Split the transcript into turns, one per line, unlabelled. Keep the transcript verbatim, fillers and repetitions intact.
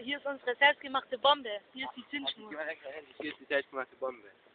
hier ist unsere selbstgemachte Bombe. Hier ist die Zündschnur.
Hier ist die selbstgemachte Bombe.